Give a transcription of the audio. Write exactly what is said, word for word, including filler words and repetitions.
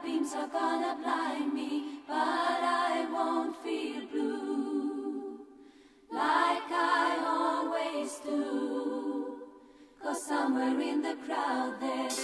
beams are gonna blind me, but I won't feel blue like I always do. 'Cause somewhere in the crowd there's